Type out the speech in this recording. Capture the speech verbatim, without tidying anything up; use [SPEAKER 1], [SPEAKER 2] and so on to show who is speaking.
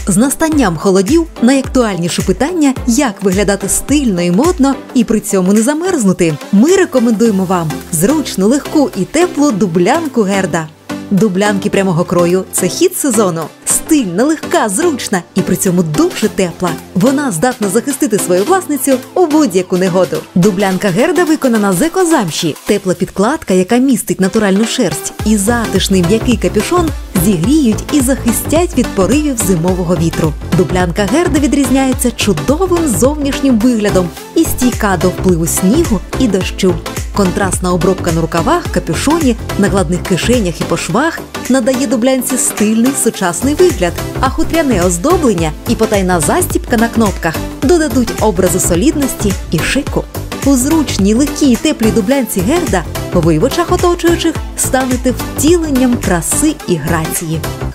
[SPEAKER 1] З настанням холодів найактуальніше питання, як виглядати стильно і модно і при цьому не замерзнути. Ми рекомендуємо вам зручну, легку і теплу дублянку Герда. Дублянки прямого крою – це хіт сезону. Стильна, легка, зручна і при цьому дуже тепла. Вона здатна захистити свою власницю у будь-яку негоду. Дублянка Герда виконана з екозамші. Тепла підкладка, яка містить натуральну шерсть, і затишний м'який капюшон зігріють і захистять від поривів зимового вітру. Дублянка Герда відрізняється чудовим зовнішнім виглядом і стійка до впливу снігу і дощу. Контрастна обробка на рукавах, капюшоні, накладних кишенях і по швах надає дублянці стильний сучасний вигляд, а хутряне оздоблення і потайна застібка на кнопках додадуть образу солідності і шику. У зручній, легкій і теплій дублянці Герда ви в очах оточуючих станете втіленням краси і грації.